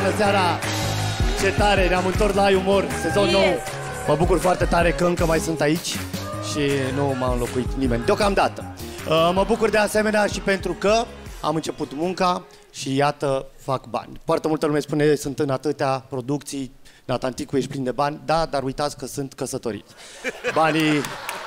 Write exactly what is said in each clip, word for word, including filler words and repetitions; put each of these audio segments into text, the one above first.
Bună seara! Ce tare, ne-am întors la Ai Umor, sezon yes. nou. Mă bucur foarte tare că încă mai sunt aici și nu m-a înlocuit nimeni, deocamdată. Uh, mă bucur de asemenea și pentru că am început munca și iată, fac bani. Foarte multă lume spune, sunt în atâtea producții, Natanticu, ești plin de bani. Da, dar uitați că sunt căsătorit. Banii...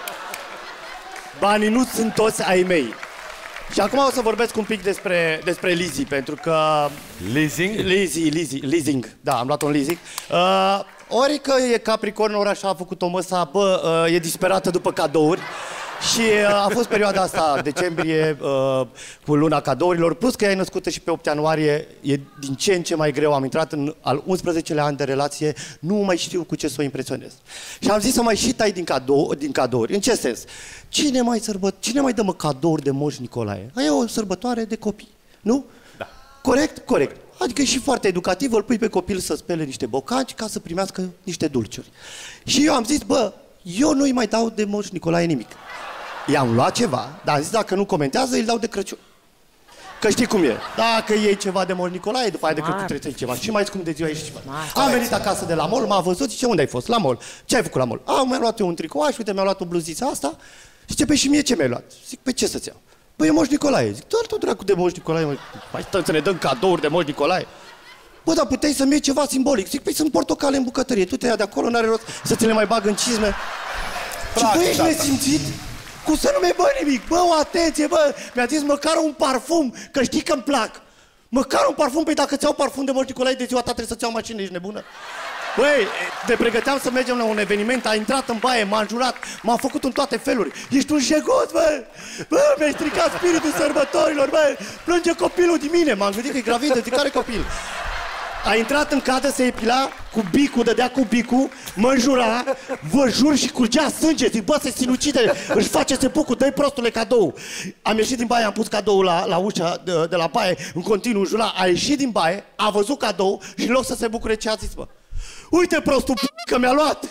Banii nu sunt toți ai mei. Și acum o să vorbesc un pic despre, despre Lizzy, pentru că... Leasing? Lizzy, Lizzy, leasing. Da, am luat un leasing. Uh, ori că e Capricorn, ori așa a făcut-o măsa, bă, uh, e disperată după cadouri. Și uh, a fost perioada asta, decembrie, uh, cu luna cadourilor, plus că ea e născută și pe opt ianuarie, e din ce în ce mai greu. Am intrat în al unsprezecelea an de relație, nu mai știu cu ce să o impresionez. Și am zis să mai și tai din, cadou, din cadouri. În ce sens? Cine mai, sărbă, cine mai dă mă cadouri de Moș Nicolae? Aia e o sărbătoare de copii, nu? Da. Corect? Corect. Adică e și foarte educativ, îl pui pe copil să spele niște bocanci ca să primească niște dulciuri. Și eu am zis, bă, eu nu-i mai dau de Moș Nicolae nimic. I-am luat ceva, dar am zis, dacă nu comentează, îi dau de Crăciun. Că știi cum e. Dacă iei ceva de Moș Nicolae, după aia de Crăciun trebuie să iei ceva. Și mai scump de ziua ești ceva. Am venit acasă de la mall, m-a văzut, zice, unde ai fost? La mall. Ce ai făcut la mall? A, mi-a luat eu un tricouaș, uite, mi-a luat o bluziță asta. Și zice, pe și mie ce mi-ai luat? Zic, pe ce să-ți iau? Păi e Moș Nicolae. Zic, doar tu dracu de Moș Nicolae, mă. Mai stăm să ne dăm cadouri de Moș Nicolae. Bă, dar puteai să-mi iei ceva simbolic. Zic, păi sunt portocale în bucătărie, tu te ia de acolo, n-are rost să ți le mai bag în cizme. Și tu ești nesimțit? Cum să nu mi-ai bă nimic? Bă, o atenție, bă! Mi-a zis măcar un parfum, că știi că-mi plac. Măcar un parfum, păi dacă ți-au parfum de Moș Nicolae de ziua ta trebuie să-ți iau mașină, ești nebună? Băi, te pregăteam să mergem la un eveniment, a intrat în baie, m-a înjurat, m-a făcut în toate feluri. Ești un jegot, bă! Bă, mi-ai stricat spiritul sărbătorilor, bă! Plânge copilul din mine, m-am gândit că e gravidă, zic, care copil? A intrat în cadă, se epila cu bicul, dădea cu bicul, mă înjura, vă jur, și curgea sânge. Zic, bă, se sinucide, își face sepucul, dă-i prostule cadou. Am ieșit din baie, am pus cadoul la, la ușa de, de la baie, în continuu înjura, a ieșit din baie, a văzut cadou și în loc să se bucure, ce a zis, bă? Uite, prostul, că mi-a luat!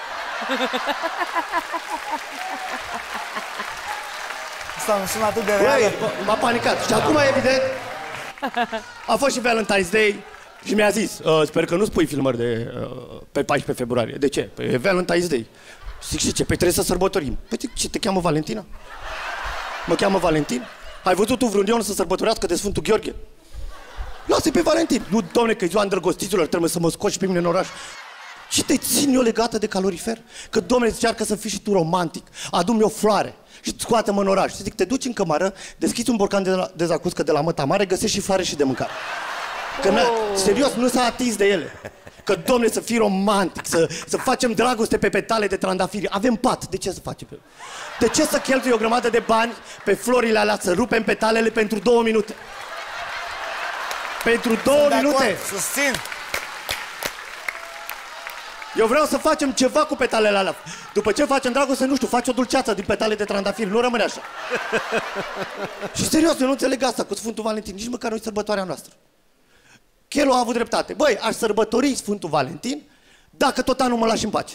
Asta nu sună atât de reală. M-a panicat. Și acum, evident, a fost și Valentine's Day. Și mi-a zis, uh, sper că nu spui filmări de, uh, pe paisprezece februarie. De ce? Păi e Valentine's Day. Zic, și ce? Păi trebuie să sărbătorim. Păi ce, te cheamă Valentina? Mă cheamă Valentin? Ai văzut tu vreun ion să sărbătorească de Sfântul Gheorghe? Lasă-i pe Valentin. Nu, domne, că e ziua îndrăgostiților, trebuie să mă scoți pe mine în oraș. Și te țin eu legată de calorifer? Că, domne, îți încearcă să fii și tu romantic. Adu-mi o floare și scoate-mă în oraș. Și zic, te duci în cămară, deschizi un borcan de, la, de zacuscă de la măta mare, găsești și floare și de mâncare. Că, oh. serios, nu s-a atins de ele. Că, domne, să fii romantic, să, să facem dragoste pe petale de trandafiri. Avem pat, de ce să facem? De ce să cheltui o grămadă de bani pe florile alea, să rupem petalele pentru două minute? Pentru două Sunt minute! Susțin! Eu vreau să facem ceva cu petalele alea. După ce facem dragoste, nu știu, faci o dulceață din petale de trandafiri, nu rămâne așa. Și serios, eu nu înțeleg asta cu Sfântul Valentin, nici măcar nu-i sărbătoarea noastră. Chelu a avut dreptate. Băi, aș sărbători Sfântul Valentin dacă tot anul mă lași în pace.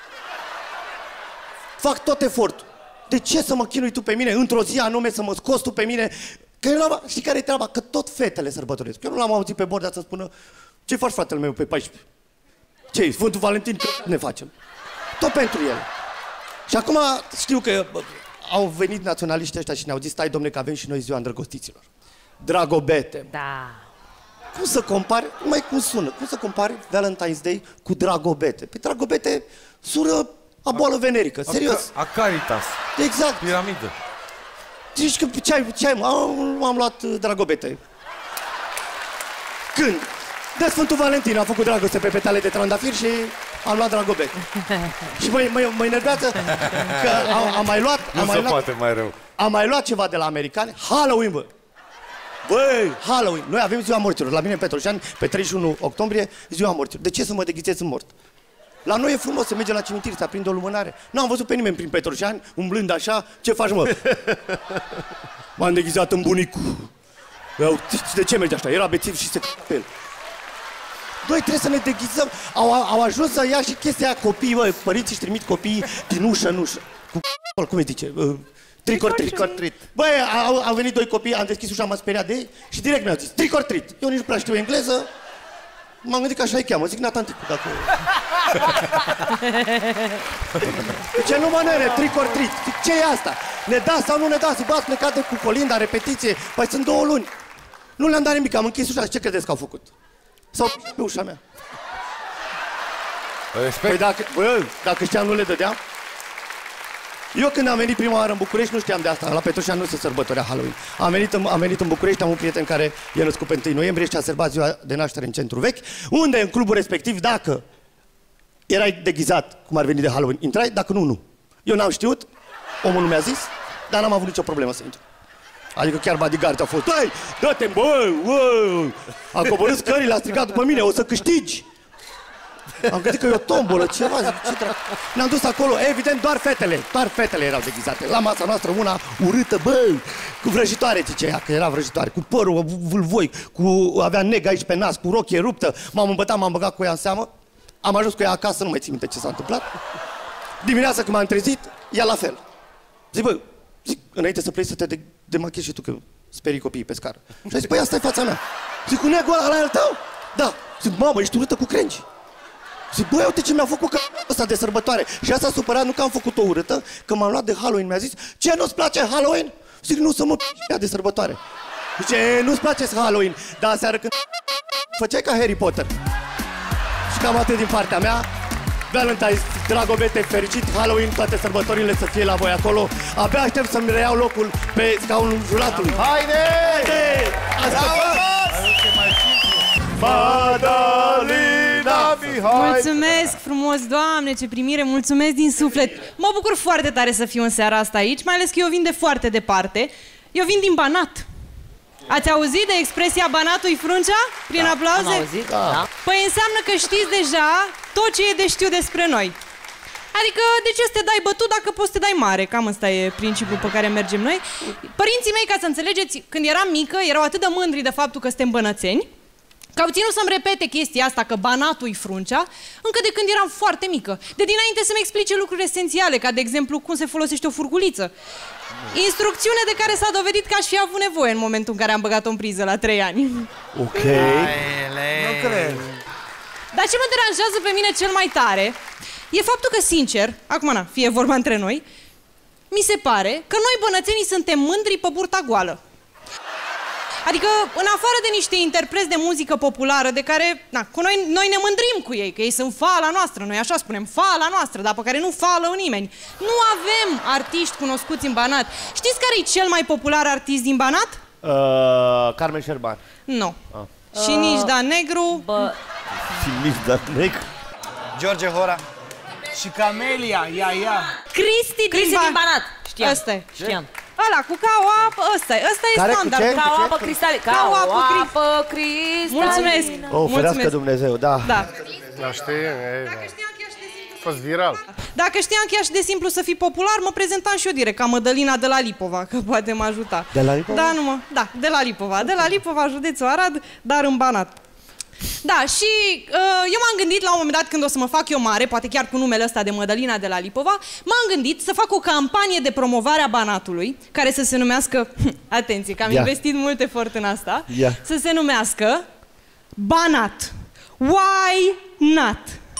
Fac tot efortul. De ce să mă chinui tu pe mine într-o zi anume, să mă scoți tu pe mine? Că eu știi care e treaba? Că tot fetele sărbătoresc. Eu nu l-am auzit pe Bordea să spună, ce faci, fratele meu, pe paisprezece? Ce Sfântul Valentin? Ne facem. Tot pentru el. Și acum știu că au venit naționaliștii ăștia și ne-au zis, stai, domne, că avem și noi ziua îndrăgostiților. Dragobete. Da. Cum să compari, mai cum sună, cum să compari Valentine's Day cu Dragobete? Pe Dragobete sună a boală venerică, serios. A Caritas. Exact. Piramidă. Zici că ce ai, ce ai, am, am luat Dragobete. Când? De Sfântul Valentin am făcut dragoste pe petale de trandafir și am luat Dragobete. Și mă, mă, mă enervează că am, am mai luat... Nu am mai se luat, poate mai rău. Am mai luat ceva de la americani, Halloween, bă. Băi, Halloween! Noi avem ziua morților. La mine în Petroșani, pe treizeci și unu octombrie, ziua morților. De ce să mă deghizez în mort? La noi e frumos să mergem la cimitir, să aprinde o lumânare. N-am văzut pe nimeni prin Petroșani, umblând așa. Ce faci, mă? M-am deghizat în bunicul. De ce mergi așa? Era bețiv și se pe el. Noi trebuie să ne deghizăm. Au, au ajuns să ia și chestia aia copiii, bă. Părinții își trimit copiii din ușă în ușă. Cu, cum îi zice? Trick or treat. Băi, au, au venit doi copii, am deschis ușa, m-am speriat de ei și direct mi-au zis trick or treat. Eu nici nu prea știu engleză. M-am gândit că așa îi cheamă, zic Nathan Ticu, dacă... Ce nu mă nere, trick or treat. Zic, ce e asta? Ne da sau nu ne da? Zic, bă, ați plecat de cu colinda, repetiție, păi sunt două luni. Nu le-am dat nimic, am închis ușa, ce credeți că au făcut? S-au pe ușa mea. Respect. Păi dacă, bă, dacă știam, nu le dădeam. Eu când am venit prima oară în București, nu știam de asta, la Petroșani nu se sărbătorea Halloween. Am venit, în, am venit în București, am un prieten care e născut pe întâi noiembrie și a sărbat ziua de naștere în centru vechi, unde în clubul respectiv, dacă erai deghizat, cum ar veni de Halloween, intrai, dacă nu, nu. Eu n-am știut, omul nu mi-a zis, dar n-am avut nicio problemă să intru. Adică chiar bodyguard a fost, hai, dă-te, bă, bă! A coborât scările, a strigat după mine, o să câștigi! Am gândit că e o tombolă, ceva, zic, ce dracu. Ne-am dus acolo, evident, doar fetele, doar fetele erau deghizate. La masa noastră, una urâtă, bă, cu vrăjitoare, zice ea, că era vrăjitoare, cu părul vâlvoi, cu, avea neg aici pe nas, cu rochie ruptă. M-am îmbătat, m-am băgat cu ea în seamă. Am ajuns cu ea acasă, nu mai țin minte ce s-a întâmplat. Dimineața când m-am trezit, ea la fel. Zic, bă, zic, înainte să pleci să te demachiezi și tu, că sperii copiii pe scară. Și a zis, păi asta e fața mea. Zic, cu negul ăla, ăla e al tău? Da. Zic, mamă, ești urâtă cu crengi. Zic, băi, uite ce mi-a făcut că ăsta de sărbătoare. Și asta a supărat, nu că am făcut-o urâtă, că m-am luat de Halloween, mi-a zis, ce, nu-ți place Halloween? Zic, nu, să mă p***ea de sărbătoare. Zice, nu-ți place Halloween, dar aseară când făceai ca Harry Potter. Și cam atât din partea mea. Valentine's, dragobete, fericit, Halloween, toate sărbătorile să fie la voi acolo. Abia aștept să-mi reiau locul pe scaunul juratului. Haide! Haide! Madalina Mihai! Mulțumesc frumos, Doamne, ce primire, mulțumesc din suflet. Mă bucur foarte tare să fiu în seara asta aici, mai ales că eu vin de foarte departe. Eu vin din Banat. Ați auzit de expresia Banatul-i fruncea? Prin da, aplauze? Am auzit, da. Păi înseamnă că știți deja tot ce e de știu despre noi. Adică, de ce să te dai bătut dacă poți să te dai mare? Cam ăsta e principiul pe care mergem noi. Părinții mei, ca să înțelegeți, când eram mică, erau atât de mândri de faptul că suntem bănățeni, că au ținut să-mi repete chestia asta, că Banatul-i fruncea, încă de când eram foarte mică. De dinainte să-mi explice lucruri esențiale, ca de exemplu cum se folosește o furculiță. Instrucțiune de care s-a dovedit că aș fi avut nevoie în momentul în care am băgat-o în priză la trei ani. Ok. Nu cred. Dar ce mă deranjează pe mine cel mai tare e faptul că, sincer, acum na, fie vorba între noi, mi se pare că noi bănățenii suntem mândri pe burta goală. Adică, în afară de niște interpreți de muzică populară, de care, na, cu noi, noi ne mândrim cu ei, că ei sunt fala noastră, noi așa spunem, fala noastră, dar pe care nu fală nimeni. Nu avem artiști cunoscuți în Banat. Știți care e cel mai popular artist din Banat? Uh, Carmen Șerban. Nu. Ah. Și uh, nici Dan Negru. Bă, Și nici Dan Negru. George Hora. Și Camelia, ia, ia. Cristi, Cristi din, ba din Banat. Știam. Ăsta e. Știam. Ăla, cu ca o apă, ăsta e, ăsta e Care, cu standard. ce? Ca o apă cristale. Ca o apă cristalină. Mulțumesc. Oh, ferească Dumnezeu, da. Da. Da, știi, a fost viral. Dacă știam chiar și de simplu să fii popular, mă prezentam și eu direct, ca Mădălina de la Lipova, că poate mă ajuta. De la Lipova? Da, nu mă, da, de la Lipova. De la Lipova, județul Arad, dar în Banat. Da, și uh, eu m-am gândit la un moment dat când o să mă fac eu mare, poate chiar cu numele ăsta de Mădălina de la Lipova, m-am gândit să fac o campanie de promovare a Banatului, care să se numească, atenție, că am Ia. investit mult efort în asta, Ia. să se numească Banat. Why not?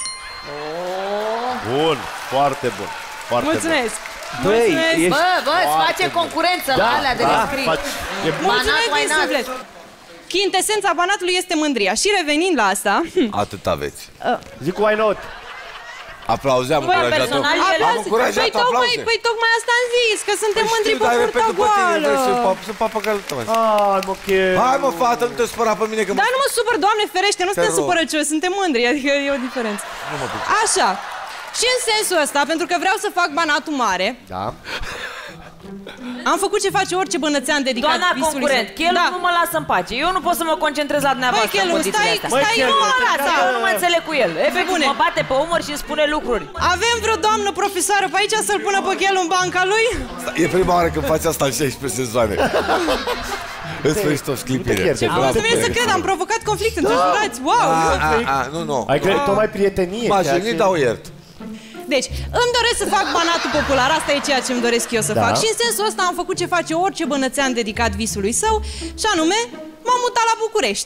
Bun, foarte bun. Foarte Mulțumesc! Băi, Mulțumesc! ești- Bă, bă, îți face concurență la alea de descris. faci. E bun. Mulțumesc din suflet! Chintesența Banatului este mândria. Și revenind la asta... Atât aveți. Zic why not? Aplauze, am Băi, încurajat-o. personal, Am el- încurajat Păi tocmai, aplauze. păi tocmai asta am zis, că suntem mândri pe Dar burta repet după tine, vrei să goală. pap- să papăgalul tău. Hai, mă, ok. Hai mă, fată, nu te spăra pe mine că mă... Dar nu mă supăr, Doamne ferește, nu suntem rog. supărăcioși, suntem mândri, adică e o diferență. Așa. Și în sensul ăsta, pentru că vreau să fac Banatul mare, Da. am făcut ce face orice bănățean dedicat Doamna visului concurent, său. Chelu Da. nu mă lasă în pace. Eu nu pot să mă concentrez la dumneavoastră Băi, Chelu, în condițiile stai- astea. stai- nu mă stai- lasă, stai- eu nu mă înțeleg cu el. Efectiv, bune. mă bate pe umăr și îmi spune lucruri. Avem vreo doamnă profesoară pe aici să-l pună pe Chelu în banca lui? E prima oară când faci asta în șaisprezece sezoane. În sfârșit o sclipire. Nu se vine să cred, am provocat conflict între jurați, wow! A, a, nu, nu. Ai crede, tocmai prietenie. M-a ceea jignit, ce- dar o iert. Deci, îmi doresc să fac Banatul popular, asta e ceea ce îmi doresc eu să Da. fac. Și în sensul ăsta am făcut ce face orice bănățean dedicat visului său, și anume, m-am mutat la București.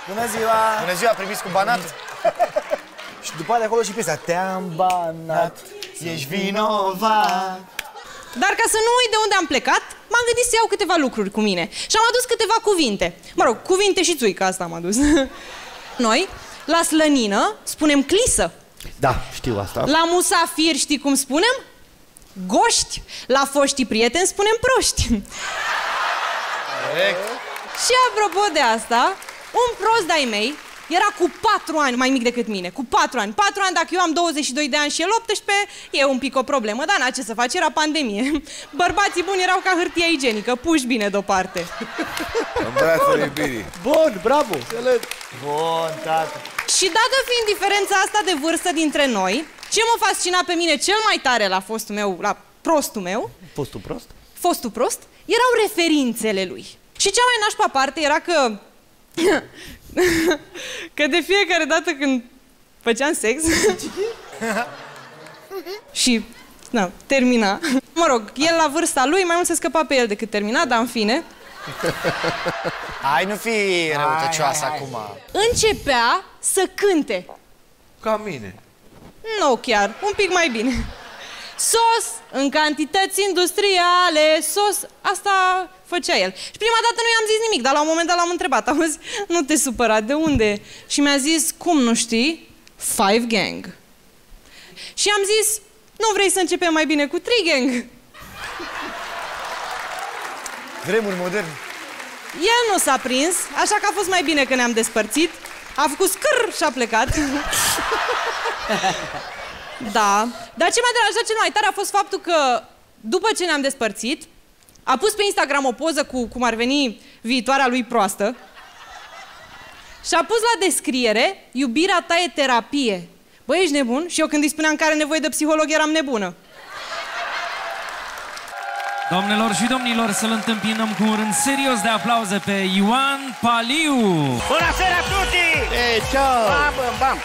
Bună ziua! Bună ziua, primiți cu banat? Și după aia de acolo și piesa. Te-am banat, ești vinovat. Dar ca să nu uit de unde am plecat, m-am gândit să iau câteva lucruri cu mine. Și am adus câteva cuvinte. Mă rog, cuvinte și țuică, asta am adus. Noi, la slănină, spunem clisă. Da, știu asta. La musafir știi cum spunem? Goști. La foștii prieteni spunem proști. Corect. Și apropo de asta, un prost de-ai mei era cu patru ani mai mic decât mine. Cu patru ani. Patru ani, dacă eu am douăzeci și doi de ani și el optsprezece, e un pic o problemă. Dar n-a ce să faci, era pandemie. Bărbații buni erau ca hârtia igienică, puși bine deoparte. În brațele iubirii. Bun, bravo! Bun, tată. Și dată fiind diferența asta de vârstă dintre noi, ce mă fascina pe mine cel mai tare la fostul meu, la prostul meu, Fostul prost? fostul prost, erau referințele lui. Și cea mai nașpa parte era că... că de fiecare dată când făceam sex... și... na, termina. Mă rog, el la vârsta lui mai mult se scăpa pe el decât termina, dar în fine... Hai, nu fi răutăcioasă acum. începea să cânte. Ca mine. Nu chiar, un pic mai bine. Sos în cantități industriale, sos, asta făcea el. Și prima dată nu i-am zis nimic, dar la un moment dat l-am întrebat, auzi, nu te supăra, de unde? Și mi-a zis, cum nu știi? Five Gang. Și am zis, nu vrei să începem mai bine cu Three Gang? Vremuri moderne. El nu s-a prins, așa că a fost mai bine că ne-am despărțit. A făcut scâr și a plecat. Da, dar ce m-a deranjat cel mai tare a fost faptul că după ce ne-am despărțit, a pus pe Instagram o poză cu cum ar veni viitoarea lui proastă și a pus la descriere, iubirea ta e terapie. Băi, ești nebun? Și eu când îi spuneam că are nevoie de psiholog eram nebună. Doamnelor și domnilor, să-l întâmpinăm cu un rând serios de aplauze pe Ioan Paliu. Bună seara tutti! Ei, ciao! Bam, bam, bam!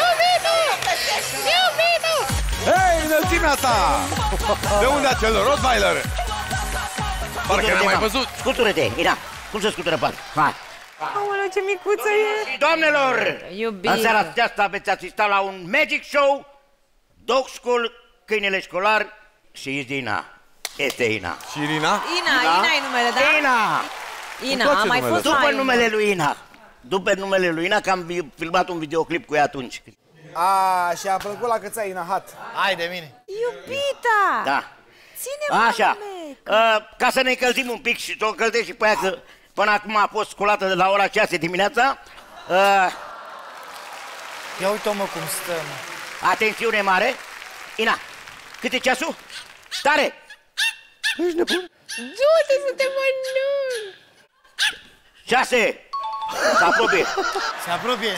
Hei, înălțimea ta! De unde acel Rottweiler? Parcă n-am mai văzut. Scutură-te, Ina! Cum se scutură par? Hai! Aoleu, ce micuță e! Și doamnelor! Iubire. În seara aceasta veți asista la un magic show, Dog School, câinele școlar și Ina. Este Ina. Și Irina? Ina, Ina e numele, da? Ina! Ina, a mai fost După mai numele lui Ina. După numele lui Ina, că am filmat un videoclip cu ea atunci. A, și a plăcut la căța Inahat. Hai de mine. Iubita! Da. Ține-mă, Așa, uh, ca să ne încălzim un pic și să o încălzești și pe aia, că până acum a fost sculată de la ora șase dimineața. Uh, Ia uite-mă cum stăm. atențiune mare. Ina, cât e ceasul? Tare! Ești nebun? Du-te să te mănânc! Șase! Se apropie! Se apropie.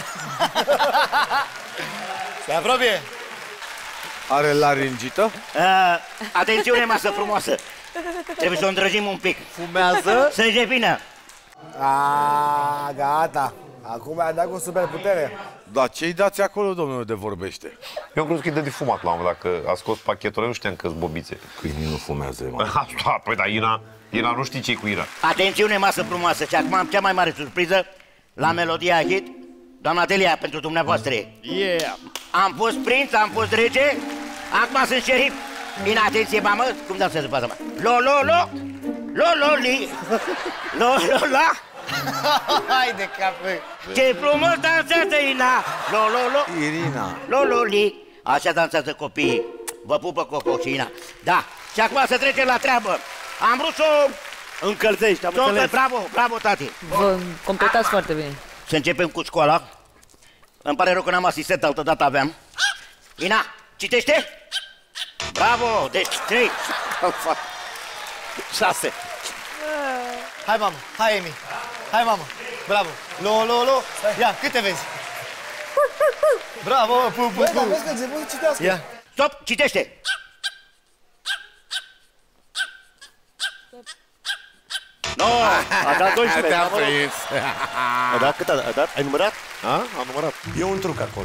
Se apropie. Are laringită? Uh, atențiune, masă frumoasă! Trebuie să o îndrăgim un pic. Fumează? Să revină! A, gata. Acum mi-a dat cu superputere. Da, ce-i dați acolo, domnule, de vorbește? Eu am crezut că e de fumat la un moment dat, că a scos pachetul, nu știam că-s bobițe. Câinii nu fumează, mă. Așa, păi da, Ina, Ina nu știi ce-i cu Ina. Atențiune, masă frumoasă! Și acum am cea mai mare surpriză la melodia hit. Doamna Delia, pentru dumneavoastră. Yeah! Am fost prinț, am fost rege, acum sunt șerif. Ina, atenție, mamă, cum dansează faza mea? Lo, lo, lo, lo, lo, li, lo, lo, la. Hai de capă. Ce frumos dansează Ina! Lo, lo, lo, Irina. lo, lo, li. Așa dansează copiii. Vă pupă Coco și Ina. Da, și acum să trecem la treabă. Am vrut să o Încălzești, am să o- înțeles. Bravo, bravo, tati. Vă completați foarte bine. Să începem cu școala. Îmi pare rău că n-am asistent, altă dată aveam. Ina, citește? Bravo, deci trei. Șase. Hai, mamă. Hai, Emi. Hai, mamă. Bravo. Lo, lo, lo. Ia, câte vezi? Bravo, pu, pu, pu. Băi, dar vezi că început să citească. Ia. Stop, citește. No, a dat doisprezece. Te-am da, mă rog. prins. A dat cât a dat? A dat? Ai numărat? A? Am numărat. E un truc acolo.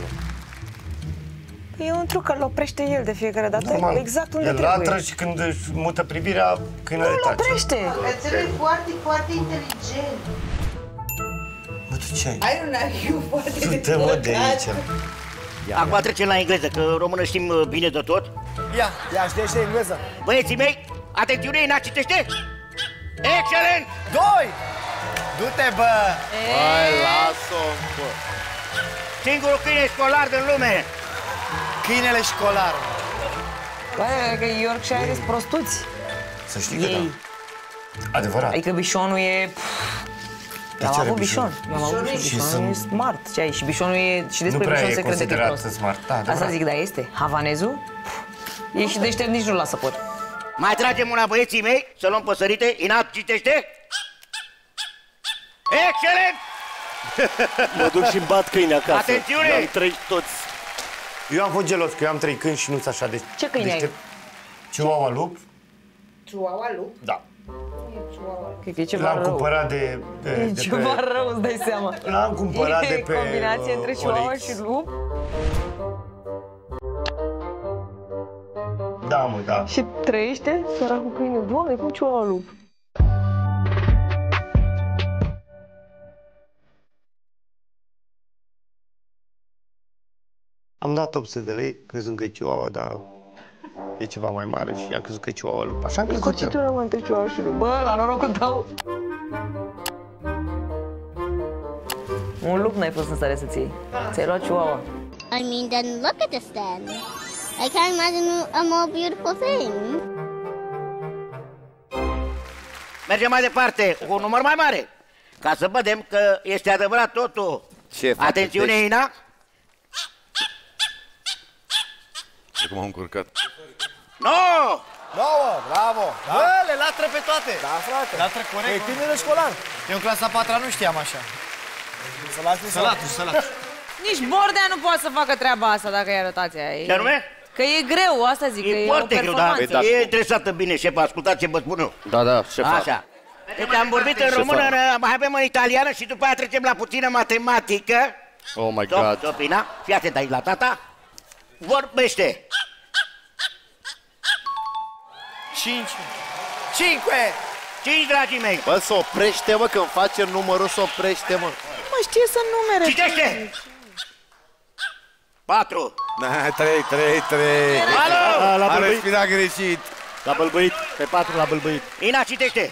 E un truc că îl oprește el de fiecare dată, Normal. exact unde El trebuie. latră și când își mută privirea, câinele Nu îl tace. oprește. Rețele foarte, foarte inteligent. Bă, tu Ce ai? Ai un achiu foarte de Du-te, mă, de aici. Acum trecem la engleză, că română știm uh, bine de tot. Ia, ia, știe engleză. Băieții mei, atențiune, Ina, citește! Excelent! Doi! Du-te, bă! Hai, lasă-o, bă. Singurul câine școlar din lume. Câinele școlar. Băi, că Yorkshire sunt prostuți. Să știi că da. Adevărat. Adică bișonul e... Eu am avut bișon. Eu am avut bișon. Bișonul e smart. Ce ai? Și bișonul e... Și despre bișon se crede că e prost. Smart. Da, asta zic, da, este. Havanezul e și deștept, nici nu lasă pot. Mai tragem una, băieții mei, să luăm păsărite. Ina, citește! Excelent! Mă duc și-mi bat câini acasă. Atențiune! Am trei toți. Eu am fost gelos, că eu am trei câini și nu-s așa de... Ce câini ai? Chihuahua lup. Chihuahua lup? Da. Cred că e ceva L-am rău. cumpărat de... de, E de ceva pe... rău, îți dai seama. L-am cumpărat e de pe... combinație uh, între chihuahua O L X. și lup. Da, mă, da. Și trăiește săracul câine. Doamne, cum chihuahua lup? Am dat opt sute de lei, crezând că e chihuahua, dar e ceva mai mare și am crezut că e chihuahua lup. Așa am crezut eu. Ce mă între chihuahua și lup? Bă, la norocul tău! Un lup n-ai fost în stare să-ți iei. Ți-ai luat chihuahua. I mean, then look at this then. I can't imagine a more beautiful thing. Mergem mai departe, cu un număr mai mare. Ca să vedem că este adevărat totul. Ce faci? Atențiune, Ina. De cum am încurcat. No! Nouă, bravo! Da? Bă, le latră pe toate. Da, frate. Latră corect. E câinele școlar. Eu în clasa a patra nu știam așa. Sălatul, sălatul, sălatul. Nici Bordea nu poate să facă treaba asta dacă e rotația. Ce anume? Că e greu, asta zic, că E e o foarte greu, da. performanță. E interesată bine, șef, ascultați ce vă spun eu. Da, da, șefa. Așa. Deci am vorbit în română, mai avem în italiană și după aia trecem la puțină matematică. Oh my Stop, God. stop, Ina. Fii atent aici la tata. Vorbește. Cinci. Cinque. Cinci, dragii mei. Bă, să oprește, mă, când face numărul, să oprește, mă. Nu mai știe să numere. Citește. Patru. Na, trei, trei, trei. Alo! A respirat greșit. L-a bălbăit, pe patru l-a bălbăit. Ina, citește.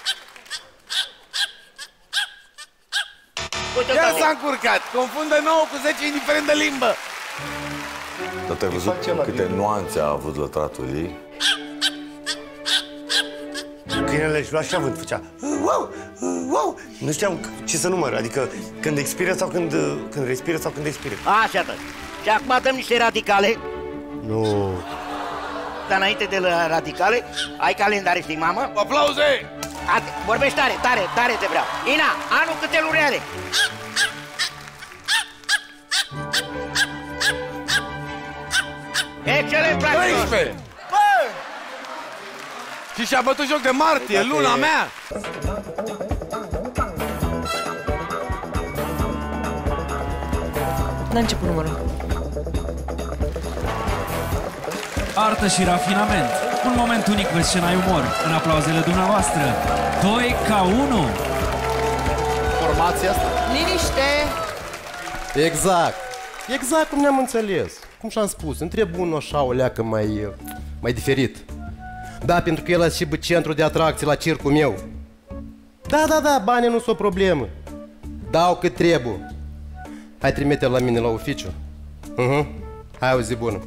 Iar s-a încurcat. Confundă nouă cu zece, indiferent de limbă. Dar tu ai văzut câte nuanțe a avut lătratul ei? Câinele își lua și avânt, făcea wow, wow. Nu știam ce să număr, adică când expiră sau când, când respiră sau când expiră. Așa, tă. Și acum dăm niște radicale. Nu. Dar înainte de la radicale, ai calendare, știi, mamă? Aplauze! Ate, vorbești tare, tare, tare te vreau. Ina, anul câte luni are? Excelent, fraților! treisprezece! Și și-a bătut joc de martie, luna mea! N-a început numărul. Artă și rafinament. Un moment unic pe scena umor. În aplauzele dumneavoastră. doi ca unu. Formația asta? Liniște! Exact. Exact cum ne-am înțeles. Cum și-am spus, întreb unul așa o leacă mai, mai diferit. Da, pentru că el a și centru de atracție la circul meu. Da, da, da, banii nu sunt o problemă. Dau cât trebuie. Hai, trimite-l la mine la oficiu. Uh-huh. Hai, o zi bună.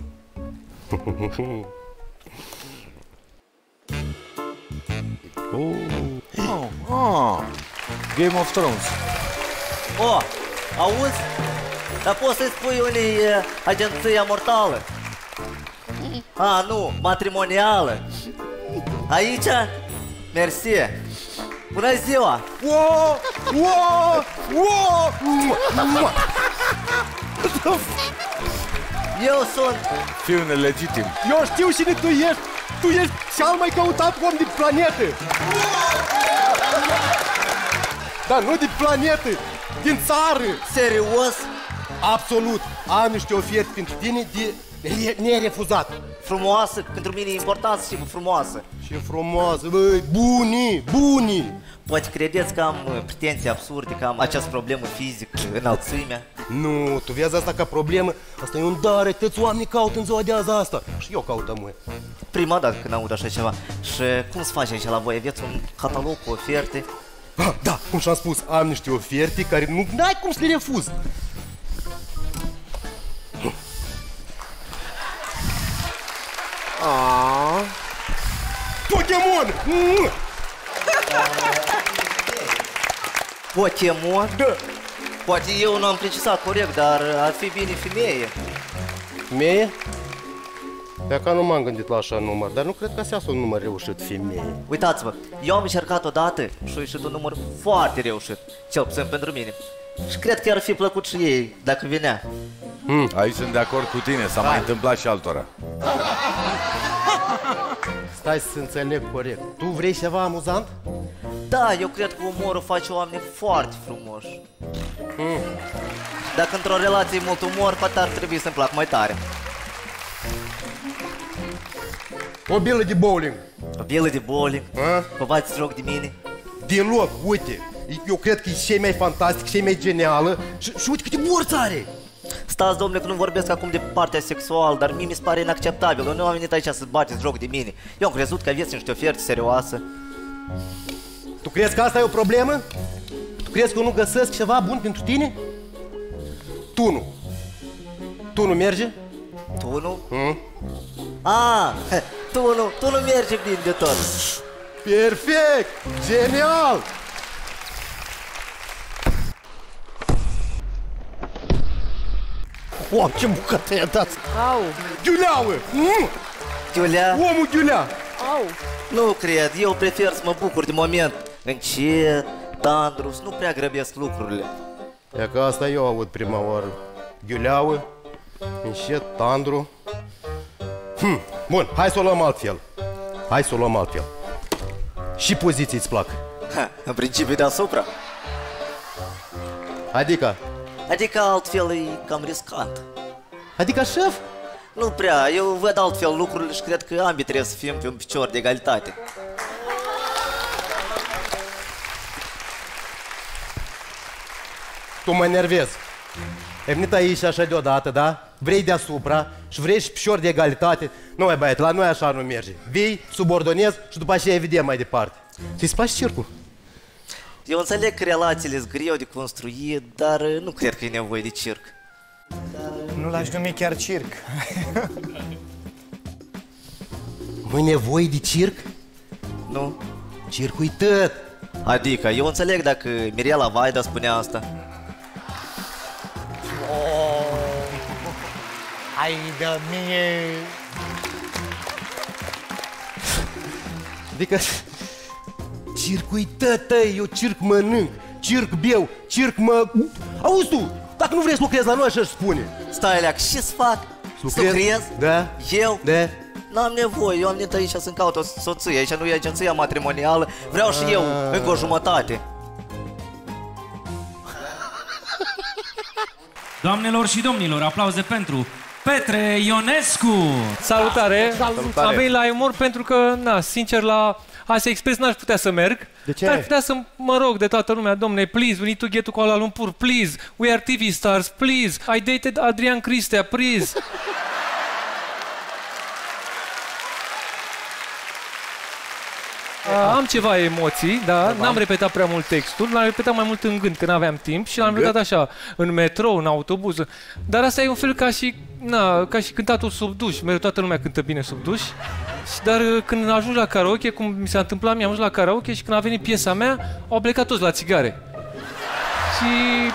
Oh. Oh. Oh. Game of Thrones. Oh, auzi? Dar poți să-i spui unii uh, agenția mortală? A, nu, matrimonială. Aici? Mersi. Bună ziua! Wow! Wow! Wow! Eu sunt... Fiu nelegitim. Eu știu cine tu ești! Tu ești cel mai căutat om din planetă! Dar nu din planetă, din țară! Serios? Absolut. Am niște oferte pentru tine de nerefuzat. Frumoasă, pentru mine e important să fie frumoasă. Ce frumoasă, băi, bunii, bunii. Poate credeți că am pretenții absurde, că am această problemă fizică, înălțimea. Nu, tu vezi asta ca problemă? Asta e un dar, tăți oamenii caută în ziua de azi asta. Și eu caută, măi. Prima dată când aud așa ceva. Și cum se face aici la voi? Aveți un catalog cu oferte? Ah, da, cum și-am spus, am niște oferte care nu n-ai cum să le refuz. Aaaa. Pokémon! Pokémon? Da. Poate eu nu am precisat corect, dar ar fi bine femeie. Femeie? Dacă nu m-am gândit la așa număr, dar nu cred că să iasă un număr reușit femeie. Uitați-vă, eu am încercat odată și a ieșit un număr foarte reușit, cel puțin pentru mine. Și cred că ar fi plăcut și ei, dacă venea. Hmm. Aici sunt de acord cu tine, s-a mai întâmplat și altora. Stai să înțeleg corect. Tu vrei ceva amuzant? Da, eu cred că umorul face oameni foarte frumoși. Hmm. Dacă într-o relație e mult umor, poate ar trebui să-mi plac mai tare. O bilă de bowling. O bilă de bowling? Vă bați joc de mine? Din loc, uite. Eu cred că e cea mai fantastic, cea mai genială. Și, și uite câte morți are. Stați, domnule, că nu vorbesc acum de partea sexuală, dar mie mi se pare inacceptabil. Eu nu am venit aici să bateți joc de mine. Eu am crezut că aveți niște oferte serioase. Tu crezi că asta e o problemă? Tu crezi că eu nu găsesc ceva bun pentru tine? Tu nu. Tu nu merge? Tu nu? Hmm? Ah, tu nu, tu nu merge bine de tot. Perfect! Genial! Wow, ce bucată i-a dat! Au! Ghiuleauă! Mm! Ghiulea? Omul ghiulea! Au! Nu cred, eu prefer să mă bucur de moment. Încet, tandru, să nu prea grăbesc lucrurile. E că asta eu aud prima oară. Ghiuleauă, încet, tandru. Hm, bun, hai să o luăm altfel. Hai să o luăm altfel. Și poziții îți plac? Ha, în principiu deasupra. Adică? Adică altfel e cam riscant. Adică șef? Nu prea, eu văd altfel lucrurile și cred că ambii trebuie să fim pe un picior de egalitate. Tu mă enervezi. Ai venit aici așa deodată, da? Vrei deasupra și vrei și picior de egalitate. Nu mai băiat, la noi așa nu merge. Vii, subordonezi și după aceea vedem mai departe. Ți-ți place circul? Eu înțeleg că relațiile sunt greu de construit, dar nu cred că e nevoie de circ. Nu l-aș numi chiar circ. Nu-i nevoie de circ? Nu. Circul-i tot. Adică, eu înțeleg dacă Mirela Vaida spunea asta. Oh, hai de mie! Adică circul-i tătăi, eu circ mănânc, circ beau, circ mă... Auzi tu, dacă nu vrei să lucrezi la noi, așa-și spune. Stai, leac, ce să fac? Să lucrez? Da. Eu? Da. N-am nevoie, eu am venit aici să-mi caut o soție, aici nu e agenția matrimonială, vreau și eu încă o jumătate. Doamnelor și domnilor, aplauze pentru Petre Ionescu! Salutare! Salutare. Am venit la umor pentru că, na, sincer, la Asia Express n-aș putea să merg. De ce? Dar aș putea să mă rog de toată lumea, domne, please, we need to get to Kuala Lumpur, please, we are T V stars, please, I dated Adrian Cristea, please. Uh, am ceva emoții, da, n-am repetat prea mult textul, l-am repetat mai mult în gând, că n-aveam timp și l-am repetat așa, în metrou, în autobuz. Dar asta e un fel ca și, na, ca și cântatul sub duș, mereu toată lumea cântă bine sub duș. Dar când ajung la karaoke, cum mi s-a întâmplat, mi-am ajuns la karaoke și când a venit piesa mea, au plecat toți la țigare. Și...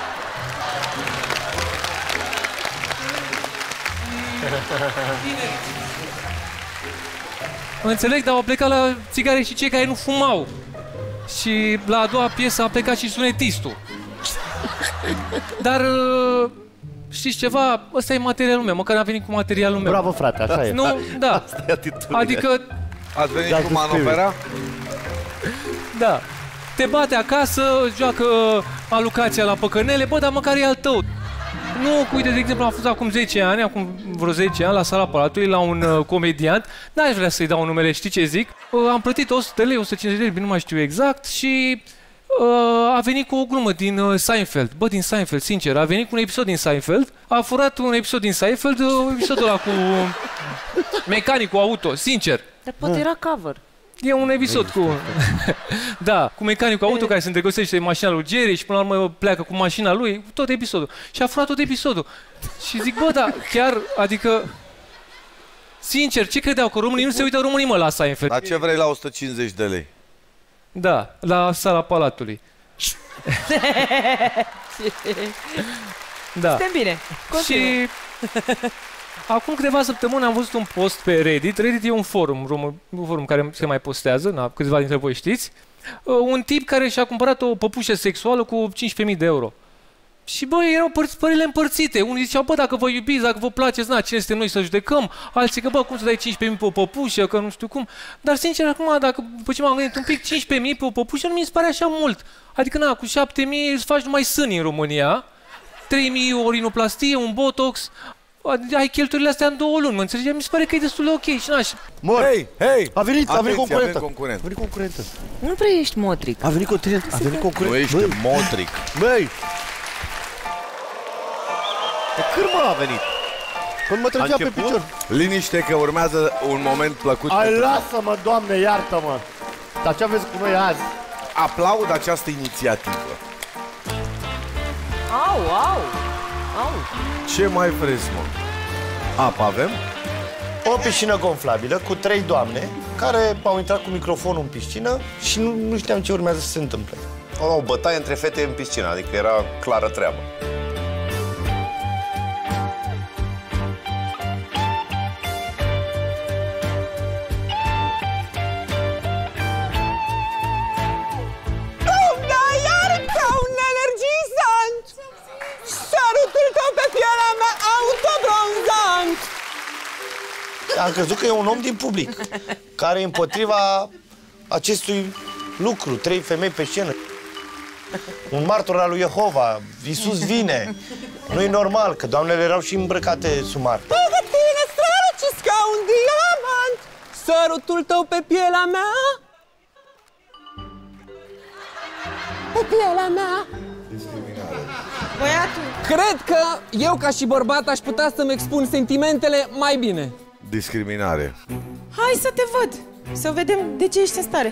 Înțeleg, dar au plecat la țigare și cei care nu fumau. Și la a doua piesă a plecat și sunetistul. Dar știți ceva? Ăsta e materialul meu, măcar am venit cu materialul meu. Bravo, frate, așa e. Nu, da. Adică... Ați venit cu manovera? Da. Te bate acasă, joacă alocația la păcănele, bă, dar măcar e al tău. Nu, uite, de exemplu, am fost acum zece ani, acum vreo zece ani, la Sala Palatului, la un uh, comediant. N-aș vrea să-i dau numele, știi ce zic? Uh, am plătit o sută de lei, o sută cincizeci de lei, nu mai știu exact, și uh, a venit cu o glumă din uh, Seinfeld. Bă, din Seinfeld, sincer, a venit cu un episod din Seinfeld, a furat un episod din Seinfeld, uh, episodul ăla cu mecanicul auto, sincer. Dar poate era cover. E un episod cu... da, cu mecanicul auto care se îndrăgostește de mașina lui Jerry și până la urmă pleacă cu mașina lui, tot episodul. Și a furat tot episodul. Și zic, bă, da, chiar, adică... Sincer, ce credeau? Că românii nu se uită românii, mă, la Seinfeld. La ce vrei la o sută cincizeci de lei? Da, la Sala Palatului. da. Suntem bine. Continuă. Și... Acum câteva săptămâni am văzut un post pe Reddit. Reddit e un forum, un forum care se mai postează, na, câțiva dintre voi știți. Un tip care și-a cumpărat o păpușă sexuală cu cincisprezece mii de euro. Și bă, erau părerile împărțite. Unii ziceau, bă, dacă vă iubiți, dacă vă place, na, cine suntem noi să judecăm. Alții că, bă, cum să dai cincisprezece mii pe o păpușă, că nu știu cum. Dar sincer, acum, dacă, după ce m-am gândit un pic, cincisprezece mii pe o păpușă nu mi se pare așa mult. Adică, na, cu șapte mii îți faci numai sâni în România. trei mii o rinoplastie, un botox. Ai cheltuielile astea în două luni, mă înțelegi? Mi se pare că e destul de ok și n-aș... Mor! Hei, hei! A venit, a venit concurentă. concurent. A venit concurentă. Nu prea ești motric. A venit concurentă. A venit concurentă. Nu ești motric. Băi! De când mă a venit? Când mă trăgea pe picior. Liniște că urmează un moment plăcut. Ai, lasă-mă, Doamne, iartă-mă. Dar ce aveți cu noi azi? Aplaud această inițiativă. Au, au! Au. Ce mai vreți, mă? Apă avem? O piscină gonflabilă cu trei doamne care au intrat cu microfonul în piscină și nu, nu știam ce urmează să se întâmple. O bătaie între fete în piscină, adică era clară treabă. Am crezut că e un om din public care e împotriva acestui lucru. Trei femei pe scenă. Un martor al lui Jehova. Iisus vine. Nu e normal, că doamnele erau și îmbrăcate sumar. Pregătine, străluciți ca un diamant, sărutul tău pe pielea mea, pe pielea mea. Băiatul. Cred că eu, ca și bărbat, aș putea să-mi expun sentimentele mai bine. Discriminare. Hai să te văd, să vedem de ce ești în stare.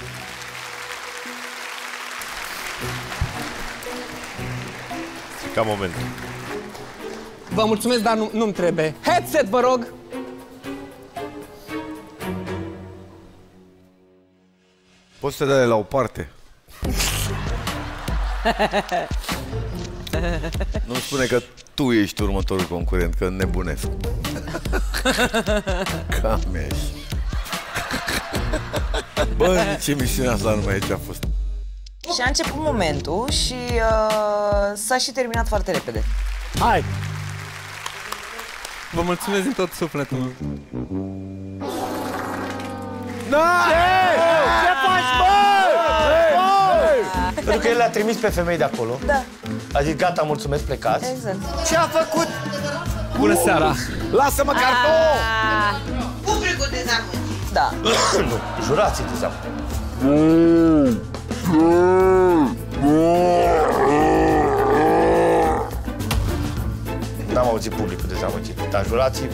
Ca moment. Vă mulțumesc, dar nu, nu-mi trebuie. Headset, vă rog! Poți să te dai la o parte? Nu spune că tu ești următorul concurent, că nebunesc. Cam ești. Bă, nici emisiunea asta nu mai e ce a fost. Și a început momentul și uh, s-a și terminat foarte repede. Hai! Vă mulțumesc din tot sufletul meu. Da! Ce? Ce faci, bă? Pentru că el le-a trimis pe femei de acolo. Da. A zis, gata, mulțumesc, plecați. Exact. Ce a făcut? Bună seara! Lasă-mă, carton! Publicul dezamăgit. Da. Nu, jurații dezamăgit. N-am auzit publicul dezamăgit, dar jurații...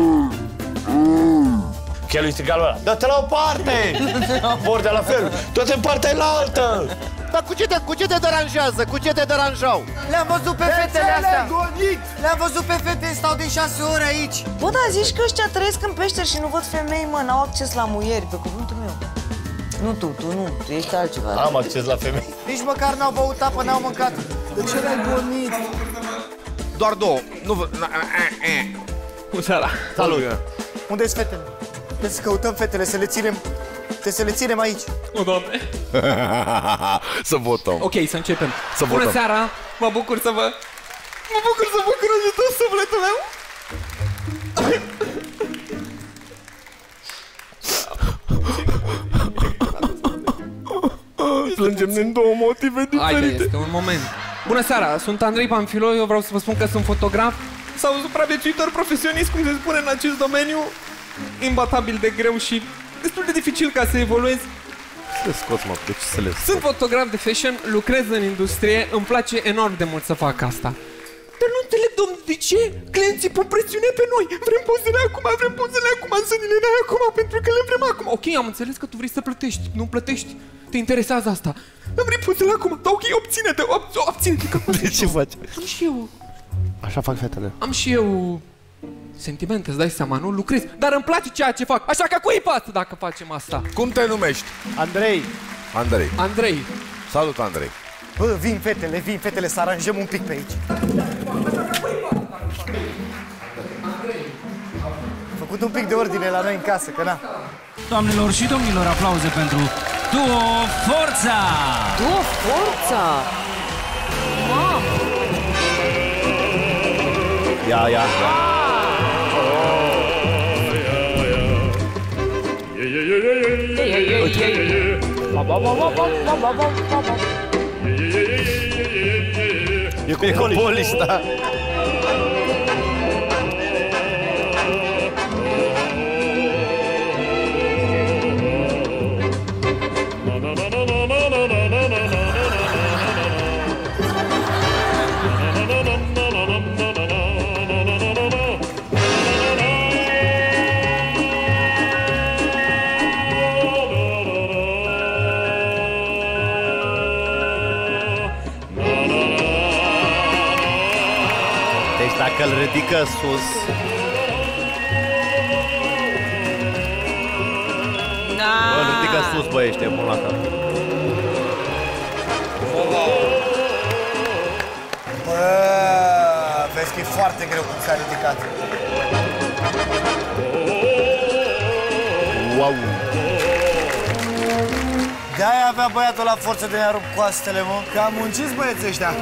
Că el îi striga lui ăla, dă-te la o parte! Vor de la fel, dă-te în partea alaltă! Dar cu ce te, cu ce te deranjează? Cu ce te deranjau? Le-am văzut pe fetele astea! Le-am văzut pe fete, stau de șase ore aici! Bă, dar zici că ăștia trăiesc în peșteri și nu văd femei, mă, n-au acces la muieri, pe cuvântul meu. Nu tu, tu nu, tu ești altceva. Am acces la femei. Nici măcar n-au băut apă, n-au mâncat. De ce le-ai gonit? Doar două. Nu vă... Bună seara! Salut! Unde-s fetele? Trebuie să căutăm fetele, să le ținem... Trebuie să le ținem aici. O, Doamne! Să votăm. Ok, să începem. Să Bună votăm. seara! Mă bucur să vă... Mă bucur să vă curățe tot sufletul meu! Plângem din două motive diferite. Haide, este un moment. Bună seara, sunt Andrei Panfilo, eu vreau să vă spun că sunt fotograf sau supraviețuitor profesionist, cum se spune în acest domeniu, imbatabil de greu și destul de dificil ca să evoluez. Să scoți, mă, de ce să le scot? Sunt fotograf de fashion, lucrez în industrie, îmi place enorm de mult să fac asta. Dar nu înțeleg, domn, de ce clienții pun presiune pe noi? Vrem pozele acum, vrem pozele acum, zânile n-ai acum, pentru că le vrem acum. Ok, am înțeles că tu vrei să plătești, nu plătești. Te interesează asta. Îmi vrei pozele acum, dar ok, obține-te, obține-te. De ce faci? Am și eu... Așa fac fetele. Am și eu... sentimente, îți dai seama, nu? Lucrez, dar îmi place ceea ce fac. Așa că cui pasă dacă facem asta? Cum te numești? Andrei. Andrei. Andrei. Salut, Andrei. Bă, vin fetele, vin fetele, să aranjăm un pic pe aici. Făcut un pic de ordine la noi în casă, că na. Doamnelor și domnilor, aplauze pentru Duo Forța! Duo Forța! Mamă! Ia, ia, ia. E cu Polish, da. Dacă îl ridică sus. Da. Bă, îl ridică sus, bă, ești bun la cap. Bă, vezi că e foarte greu cum s-a ridicat. Wow. De-aia avea băiatul la forță de a rup coastele, mă. Că am muncit băieții ăștia.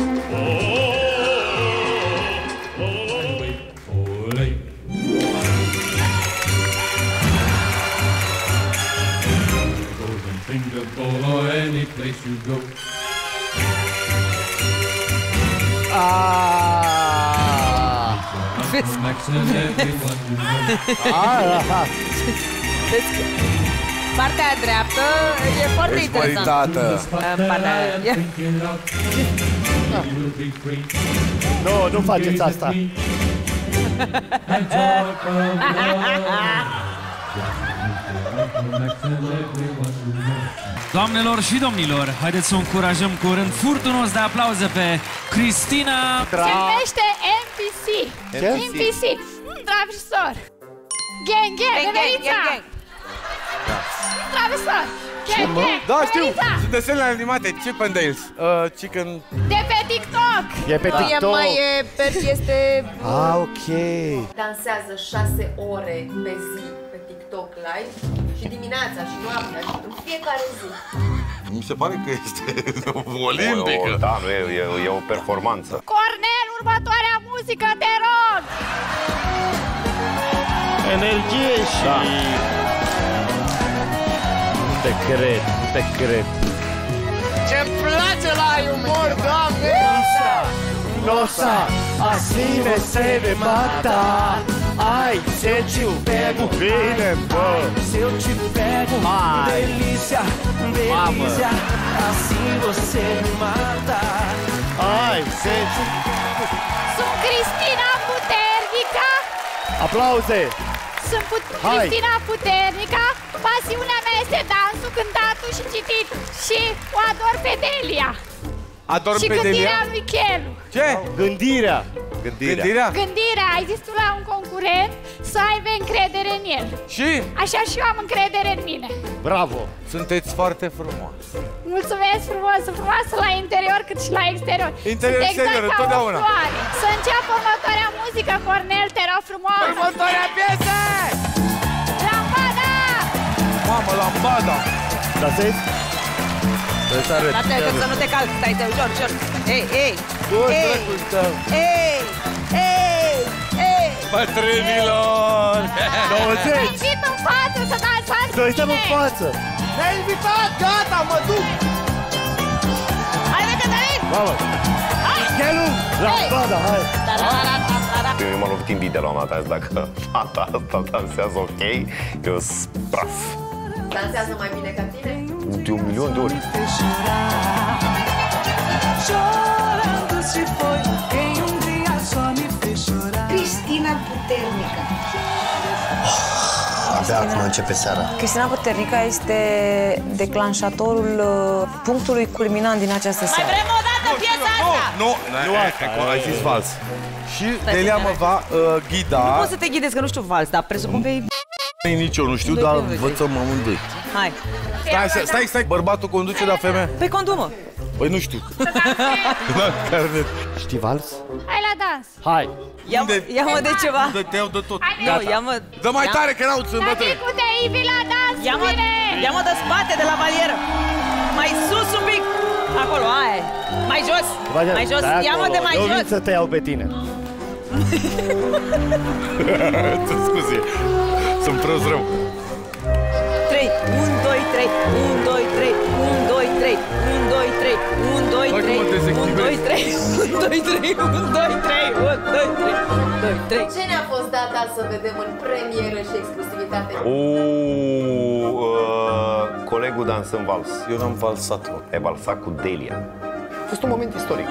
Any place you go. Ah. Partea dreaptă e foarte interesantă. Partea... Nu, nu faceți asta. Doamnelor și domnilor, haideți să o încurajăm cu rând furtunos de aplauze pe Cristina. Se numește M P C. M P C. Travisor. Gang, gang, Evelița. Travisor. Gang, gang, Da, știu. Evelița. Sunt desenele animate. Chip and Dales. Uh, chicken... De pe TikTok. E pe TikTok. Mai e, este... Ah, ok. Dansează șase ore pe zi pe TikTok live și dimineața și noaptea și în fiecare zi. Mi se pare că este olimpică. Da, nu, e, e, e o performanță. Cornel, următoarea muzică, te rog. Energie și... Da. Nu te cred, nu te cred. Ce-mi place la umor, Doamne! Nossa, assim você me mata. Ai, se eu te pego, bine, bă. Se eu te pego, delícia, delícia. Assim você me mata. Ai, se te... Sunt Cristina Puternica. Aplauze. Sunt put Cristina Puternica. Pasiunea mea este dansul, cântatul și cititul. Și o ador pe Delia. Ador și pe Delia? gândirea lui Chelu. Ce? Gândirea. Gândirea. Gândirea? Gândirea. Ai zis tu la un concurent să aibă încredere în el. Și? Așa și eu am încredere în mine. Bravo. Sunteți foarte frumoasă. Mulțumesc frumos, frumoasă la interior cât și la exterior. Interior, Sunt exterior, exact ca întotdeauna. o floare. Să înceapă următoarea muzică, Cornel, te rog frumos. Următoarea piesă! Lambada! Mamă, lambada! Dansezi? Dar că să nu te calci, stai, te ușor, ușor. Ei, ei, ei, ei, ei, ei. Bătrânilor! douăzeci! Te invit în față să dansați. Să stăm în față! Ne-ai invitat, gata, mă duc! Hai, vede, David! Vamos! Chelu! La spada, hai! Eu m-am lovit invidia la un moment dat, dacă fata asta dansează ok, eu sunt praf. Dansează mai bine ca tine? De un milion de ori. Cristina Puternică. Abia acum începe seara. Cristina Puternică este declanșatorul punctului culminant din această seară. Mai vrem o dată piesa asta! Nu, nu, nu, ai zis vals. Și Delia mă va uh, ghida. Nu poți să te ghidezi, că nu știu vals, dar presupun că e... Nici eu nu știu, dar învățăm amândoi. Hai. Stai, stai, stai, bărbatul conduce, dar femeia? Pe condumă. Păi nu știu. Da, carnet. Știi vals? Hai la dans! Hai! Ia-mă de ceva. Te iau de tot. Nu, ia-mă... Dă mai tare, că n-au sunt bătrâni. Tăticule, Ivi la dans! Ia-mă, ia-mă de spate, de la valieră. Mai sus un pic. Acolo, aia. Mai jos. Mai jos. Ia-mă de mai jos. Eu vin să te iau pe tine. Scuze. Sunt prost rău. trei, unu, doi, trei, unu, doi, trei, unu, doi, trei, unu, doi, trei, unu, doi, trei, unu, doi, trei, unu, doi, trei, unu, doi, trei, unu, doi, trei, doi, trei. Ce ne-a fost dat azi să vedem în premieră și exclusivitate? Uuu, uh, colegul dansând vals. Eu n-am valsat, mă. E valsat cu Delia. A fost un moment istoric.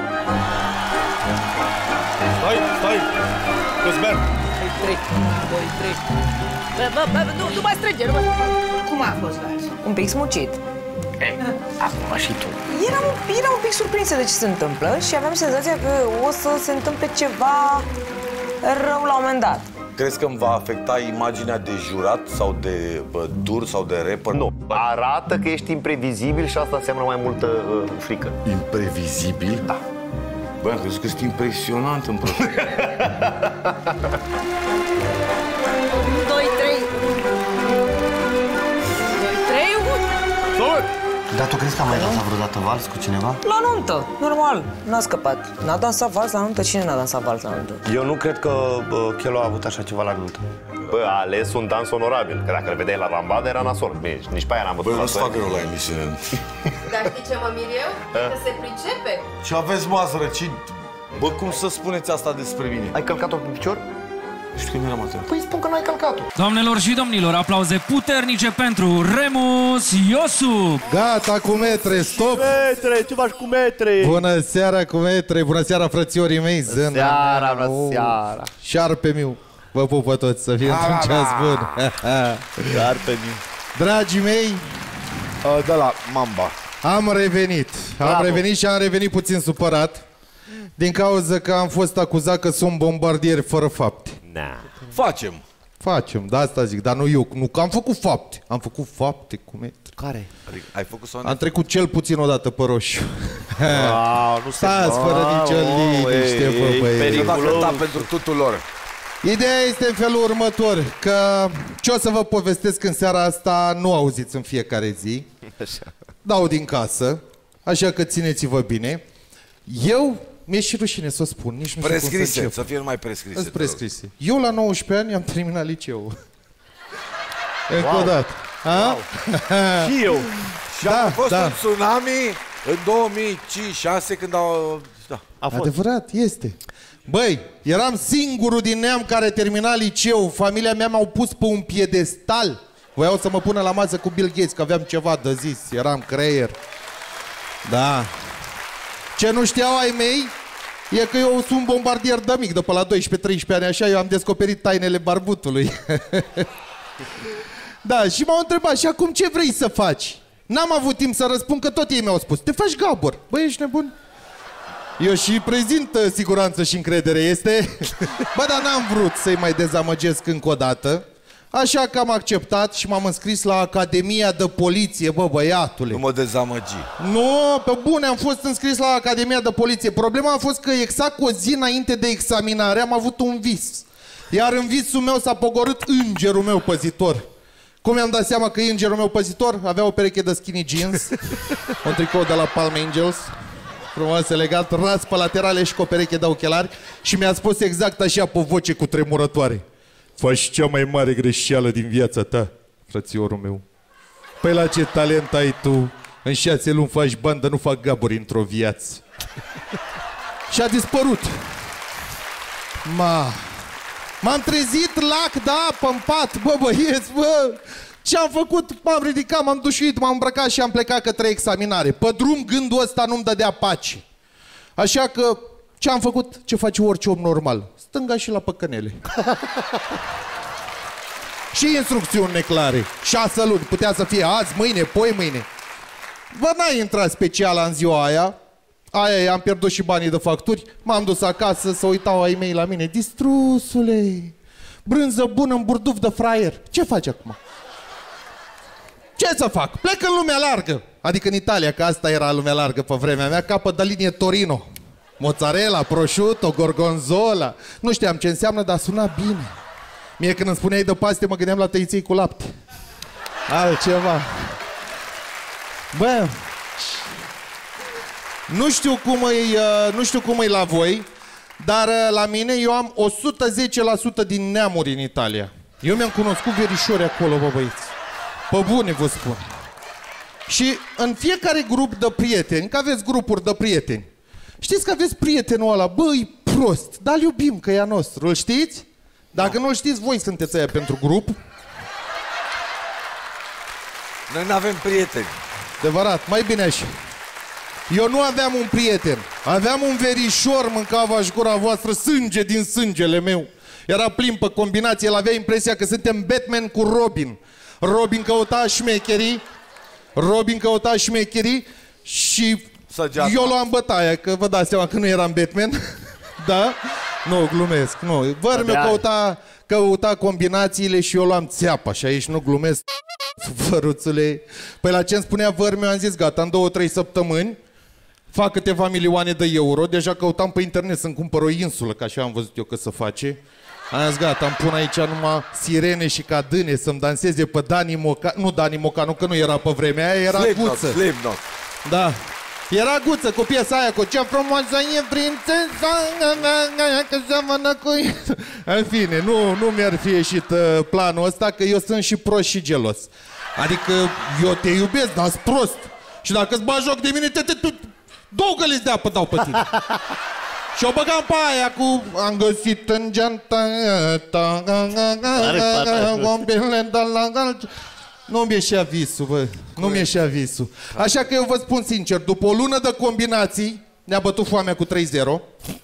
Stai, stai! Cosber! trei, doi, trei. Bă, bă, bă, nu, nu mai strânge, nu mai... Cum a fost valsul? Un pic smucit. Acum și tu. Eram, eram un pic surprinsă de ce se întâmplă și aveam senzația că o să se întâmple ceva rău la un moment dat. Crezi că îmi va afecta imaginea de jurat sau de bă, dur sau de rapper? Nu. Arată că ești imprevizibil și asta înseamnă mai multă uh, frică. Imprevizibil? Da. Bă, am crezut că sunt impresionant în proces. doi, trei. doi, trei, unu. Dar tu crezi că am mai dansat vreodată vals cu cineva? La nuntă, normal, n-a scăpat. N-a dansat vals la nuntă? Cine n-a dansat vals la nuntă? Eu nu cred că bă, Chelo a avut așa ceva la nuntă. Bă, a ales un dans onorabil, că dacă îl vedeai la Rambada era nasol. Bine, nici pe aia n-am văzut. Bă, nu-ți fac rău la emisiune. Dar știi ce mă mir eu? Că se pricepe. Ce aveți, mă, ați răcit? Bă, cum să spuneți asta despre mine? Ai călcat-o pe picior? Știu că mi-eram atent. Păi spun că n-ai călcat-o. Doamnelor și domnilor, aplauze puternice pentru Remus Iosu. Gata cu metre, stop! Metre, ce faci cu metre? Bună seara cu metre, bună seara frățiorii mei. Bună seara, bună seara. Șarpe miu, vă pupă toți, să fie într-un ceas bun. Șarpe miu. Dragii mei, de la Mamba. Am revenit. Am Bravo. revenit și am revenit puțin supărat din cauza că am fost acuzat că sunt bombardier fără fapte. Na. Facem. Facem, da, asta zic, dar nu eu, nu că am făcut fapte. Am făcut fapte cu metri. Care? Adică ai făcut sau Am trecut cel puțin odată pe roșu. Wow, nu se Stați fără nicio liniște, bă, băieți. Se va cânta pentru tuturor. Ideea este în felul următor, că ce o să vă povestesc în seara asta nu auziți în fiecare zi. Dau din casă, așa că țineți-vă bine. Eu, mi-e și rușine să o spun, nici nu știu cum să prescrise, încep. să fie numai prescrise. Îți prescrise. Eu la nouăsprezece ani am terminat liceul. Încă Wow. o dată. Wow. Și eu. Și Da, a fost da. un tsunami în două mii cinci șase când au... Da. A fost. Adevărat, este. Băi, eram singurul din neam care termina liceu. Familia mea m-au pus pe un piedestal. Voiau să mă pună la masă cu Bill Gates, că aveam ceva de zis. Eram creier. Da. Ce nu știau ai mei e că eu sunt bombardier de mic, de pe la doisprezece treisprezece ani, așa, eu am descoperit tainele barbutului. Da, și m-au întrebat, și acum ce vrei să faci? N-am avut timp să răspund, că tot ei mi-au spus, te faci gabor. Băi, ești nebun? Eu și prezint uh, siguranță și încredere, este? Bă, dar n-am vrut să-i mai dezamăgesc încă o dată. Așa că am acceptat și m-am înscris la Academia de Poliție, bă, băiatule. Nu mă dezamăgi. Nu, pe bune, am fost înscris la Academia de Poliție. Problema a fost că exact cu o zi înainte de examinare am avut un vis. Iar în visul meu s-a pogorât îngerul meu păzitor. Cum mi-am dat seama că e îngerul meu păzitor? Avea o pereche de skinny jeans, un tricou de la Palm Angels, frumos, elegant, ras pe laterale și cu o pereche de ochelari, și mi-a spus exact așa pe voce cu tremurătoare: faci cea mai mare greșeală din viața ta, frățiorul meu. Păi la ce talent ai tu? În șase luni faci bandă, nu fac gaburi într-o viață. Și a dispărut. Ma. M-am trezit lac de apă în pat, bă băieți, bă. Ce-am făcut? M-am ridicat, m-am dușuit, m-am îmbrăcat și am plecat către examinare. Pe drum gândul ăsta nu-mi dădea pace. Așa că ce am făcut? Ce face orice om normal? Stânga și la păcănele. Și instrucțiuni neclare. Șase luni. Putea să fie azi, mâine, poi mâine. Bă, n-a intrat speciala în ziua aia. Aia i-am pierdut și banii de facturi. M-am dus acasă să uitau ai mei la mine. Distrusule, brânză bună în burduf de fraier. Ce faci acum? Ce să fac? Plec în lumea largă. Adică în Italia, că asta era lumea largă pe vremea mea. Capăt de linie Torino. Mozzarella, prosciutto, gorgonzola. Nu știam ce înseamnă, dar suna bine. Mie când îmi spuneai de paste, mă gândeam la tăiței cu lapte. Altceva. Bă, nu știu cum e, nu știu cum e la voi, dar la mine eu am o sută zece la sută din neamuri în Italia. Eu mi-am cunoscut verișori acolo, bă băieți. Pe bune vă spun. Și în fiecare grup de prieteni, că aveți grupuri de prieteni, știți că aveți prietenul ăla, bă, e prost, dar îl iubim că e a nostru, îl știți? Dacă nu-l știți, voi sunteți aia pentru grup. Noi n-avem prieteni. Adevărat, mai bine așa. Eu nu aveam un prieten, aveam un verișor, mâncava-și gura voastră sânge din sângele meu. Era plin pe combinație, el avea impresia că suntem Batman cu Robin. Robin căuta șmecherii, Robin căuta șmecherii și Săgeata. Eu luam bătaia, că vă dați seama că nu eram Batman. Da? Nu, glumesc, nu. Vărmiu căuta, căuta combinațiile și eu luam țeapa și aici nu glumesc. Văruțule. Păi la ce-mi spunea Vărmiu am zis gata, în două, trei săptămâni fac câteva milioane de euro. Deja căutam pe internet să-mi cumpăr o insulă, că așa am văzut eu că se face. Am zis gata, îmi pun aici numai sirene și cadâne să-mi danseze pe Dani Moca. Nu Dani Mocanu, că nu era pe vremea aia, era Slipknot, Guță. Slipknot. Da. Era Guță cu piesa aia cu ce frumoasă e prințesa, că seamănă cu... În fine, nu, nu mi-ar fi ieșit uh, planul ăsta, că eu sunt și prost și gelos. Adică eu te iubesc, dar sunt prost. Și dacă îți bagi joc de mine, te, te, te, două găliți de apă dau pe tine. Și o băgam pe aia cu... Am găsit în geanta ta, gombile de la galci. Nu mi ieșea visul, bă. Nu mi ieșea visul. Așa că eu vă spun sincer, după o lună de combinații, ne-a bătut foamea cu trei zero.